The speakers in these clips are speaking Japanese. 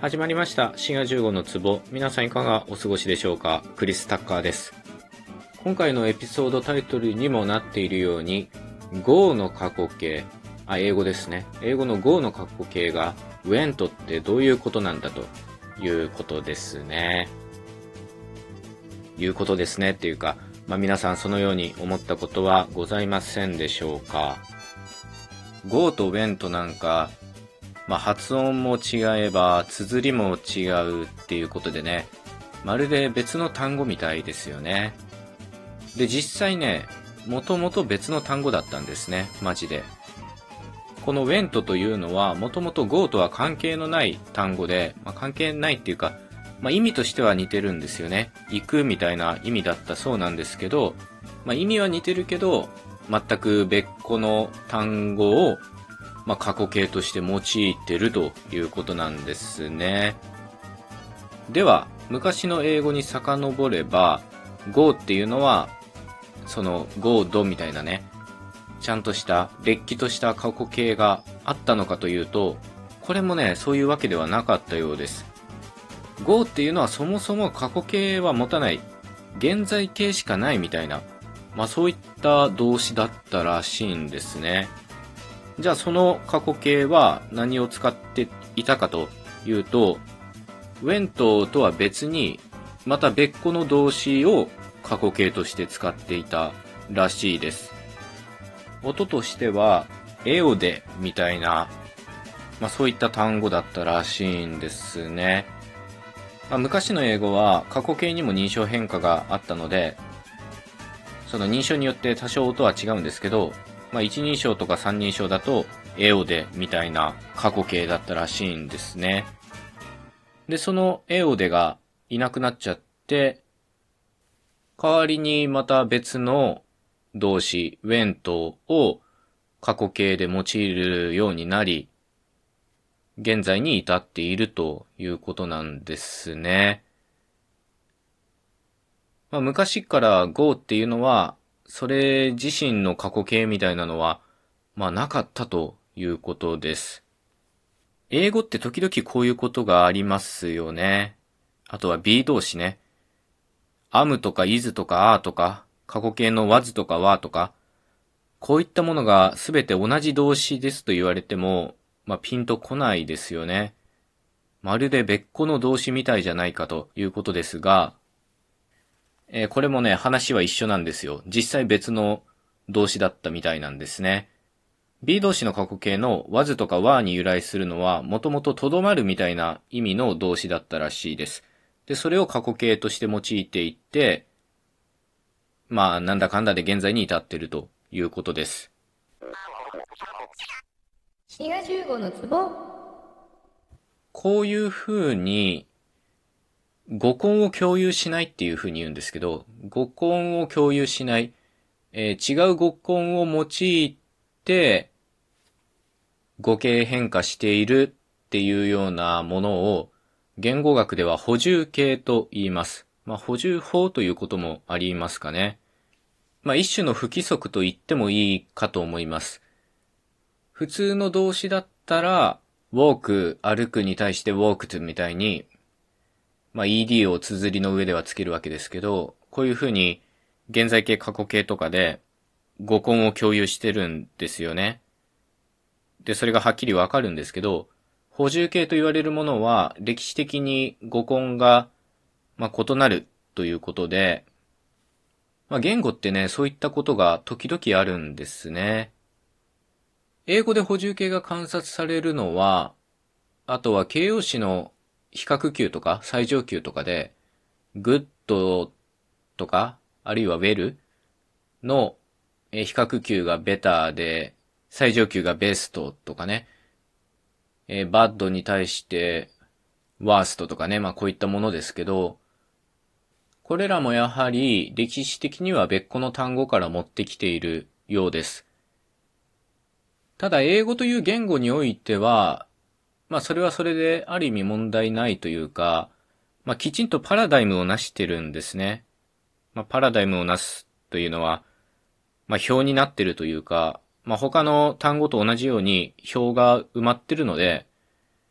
始まりました。滋賀15の壺。皆さんいかがお過ごしでしょうか。クリス・タッカーです。今回のエピソードタイトルにもなっているように、Go の過去形、英語ですね。英語の Go の過去形が went ってどういうことなんだということですね。いうことですねっていうか、皆さんそのように思ったことはございませんでしょうか。Go と went なんか、発音も違えば、綴りも違うっていうことでね、まるで別の単語みたいですよね。で、実際ね、もともと別の単語だったんですね、マジで。この went というのは、もともと go とは関係のない単語で、関係ないっていうか、意味としては似てるんですよね。行くみたいな意味だったそうなんですけど、意味は似てるけど、全く別個の単語を過去形として用いてるということなんですね。では、昔の英語に遡れば、go っていうのは、その go どみたいなね、ちゃんとしたれっきとした過去形があったのかというと、これもね、そういうわけではなかったようです。go っていうのはそもそも過去形は持たない、現在形しかないみたいな、そういった動詞だったらしいんですね。じゃあその過去形は何を使っていたかというと、went とは別にまた別個の動詞を過去形として使っていたらしいです。音としてはエオデみたいな、そういった単語だったらしいんですね。昔の英語は過去形にも認証変化があったので、その認証によって多少音は違うんですけど、一人称とか三人称だとエオデみたいな過去形だったらしいんですね。で、そのエオデがいなくなっちゃって、代わりにまた別の動詞、went を過去形で用いるようになり、現在に至っているということなんですね。昔から go っていうのは、それ自身の過去形みたいなのは、なかったということです。英語って時々こういうことがありますよね。あとは be 動詞ね。am とか is とか are とか、過去形の was とか were とか、こういったものがすべて同じ動詞ですと言われても、ピンとこないですよね。まるで別個の動詞みたいじゃないかということですが、これもね、話は一緒なんですよ。実際別の動詞だったみたいなんですね。be 動詞の過去形の was とか were に由来するのは、もともととどまるみたいな意味の動詞だったらしいです。で、それを過去形として用いていって、なんだかんだで現在に至っているということです。 滋賀15の壺。 こういう風に、語根を共有しないっていう風に言うんですけど、語根を共有しない、違う語根を用いて、語形変化しているっていうようなものを、言語学では補充形と言います。補充法ということもありますかね。一種の不規則と言ってもいいかと思います。普通の動詞だったら、walk、歩くに対して walked みたいに、ed を綴りの上ではつけるわけですけど、こういうふうに現在形過去形とかで語根を共有してるんですよね。で、それがはっきりわかるんですけど、補充形と言われるものは歴史的に語根が、異なるということで、言語ってね、そういったことが時々あるんですね。英語で補充形が観察されるのは、あとは形容詞の比較級とか最上級とかで、good とか、あるいは well の比較級が better で、最上級が best とかね、bad に対して worst とかね、こういったものですけど、これらもやはり歴史的には別個の単語から持ってきているようです。ただ英語という言語においては、それはそれである意味問題ないというか、きちんとパラダイムをなしてるんですね。パラダイムをなすというのは、表になってるというか、他の単語と同じように表が埋まってるので、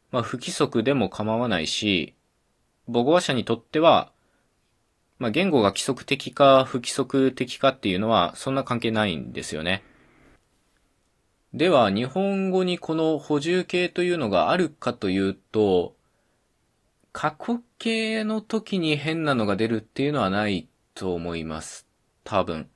不規則でも構わないし、母語話者にとっては、言語が規則的か不規則的かっていうのはそんな関係ないんですよね。では、日本語にこの補充形というのがあるかというと、過去形の時に変なのが出るっていうのはないと思います。多分。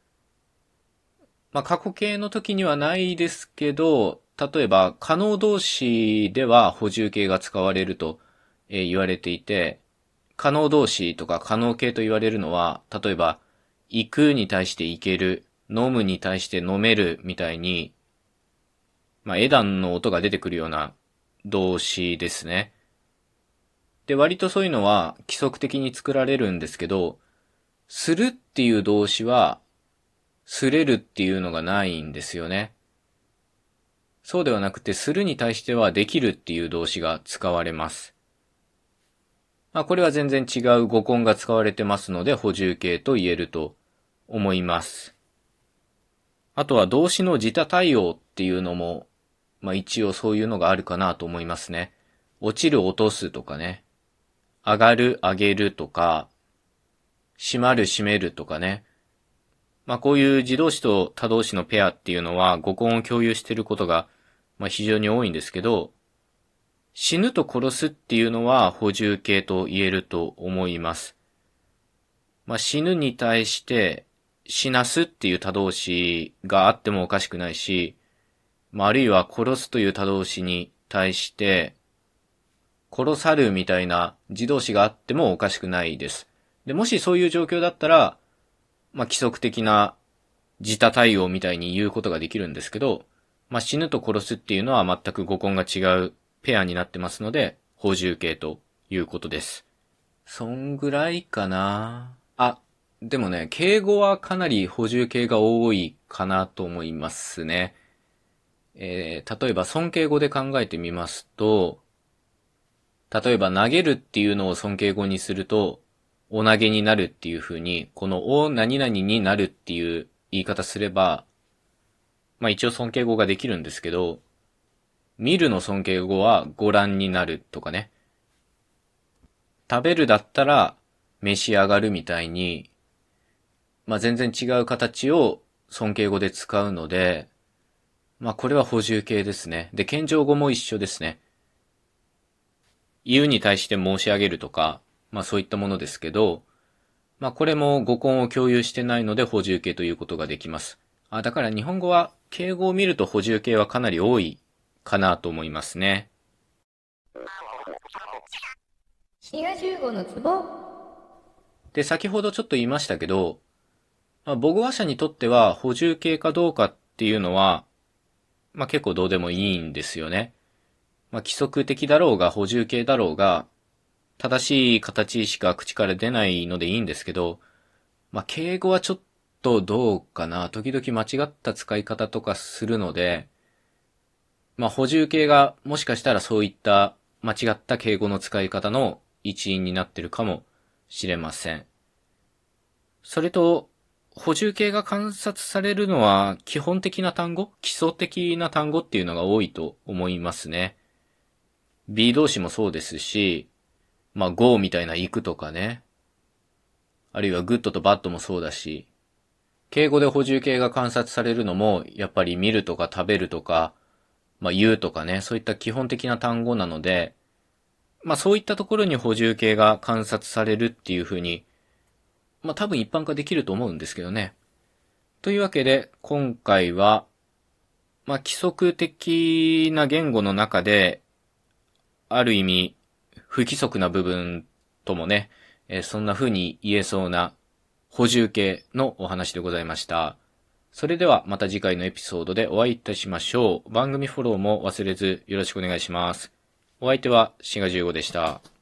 過去形の時にはないですけど、例えば可能動詞では補充形が使われると言われていて、可能動詞とか可能形と言われるのは、例えば、行くに対して行ける、飲むに対して飲めるみたいに、エ段の音が出てくるような動詞ですね。で、割とそういうのは規則的に作られるんですけど、するっていう動詞は、すれるっていうのがないんですよね。そうではなくて、するに対してはできるっていう動詞が使われます。これは全然違う語根が使われてますので、補充形と言えると思います。あとは動詞の自他対応っていうのも、一応そういうのがあるかなと思いますね。落ちる、落とすとかね。上がる、上げるとか、閉まる、閉めるとかね。こういう自動詞と他動詞のペアっていうのは語根を共有していることが、非常に多いんですけど、死ぬと殺すっていうのは補充形と言えると思います。死ぬに対して死なすっていう他動詞があってもおかしくないし、あるいは殺すという他動詞に対して殺さるみたいな自動詞があってもおかしくないです。で、もしそういう状況だったら、規則的な自他対応みたいに言うことができるんですけど、死ぬと殺すっていうのは全く語根が違うペアになってますので、補充形ということです。そんぐらいかな。でもね、敬語はかなり補充形が多いかなと思いますね。例えば尊敬語で考えてみますと、例えば投げるっていうのを尊敬語にすると、お投げになるっていう風に、このお何々になるっていう言い方すれば、一応尊敬語ができるんですけど、見るの尊敬語はご覧になるとかね。食べるだったら召し上がるみたいに、全然違う形を尊敬語で使うので、これは補充形ですね。で、謙譲語も一緒ですね。言うに対して申し上げるとか、そういったものですけど、これも語根を共有してないので補充形ということができます。だから日本語は敬語を見ると補充形はかなり多いかなと思いますね。 滋賀15のツボ。 で、先ほどちょっと言いましたけど、母語話者にとっては補充形かどうかっていうのは、結構どうでもいいんですよね。規則的だろうが補充形だろうが、正しい形しか口から出ないのでいいんですけど、敬語はちょっとどうかな。時々間違った使い方とかするので、補充形がもしかしたらそういった間違った敬語の使い方の一因になってるかもしれません。それと、補充形が観察されるのは基本的な単語、基礎的な単語っていうのが多いと思いますね。B 動詞もそうですし、go みたいな行くとかね。あるいは good と bad もそうだし、敬語で補充形が観察されるのも、やっぱり見るとか食べるとか、言うとかね、そういった基本的な単語なので、そういったところに補充形が観察されるっていうふうに、多分一般化できると思うんですけどね。というわけで、今回は、規則的な言語の中で、ある意味、不規則な部分ともね、そんな風に言えそうな補充形のお話でございました。それではまた次回のエピソードでお会いいたしましょう。番組フォローも忘れずよろしくお願いします。お相手はシガ15でした。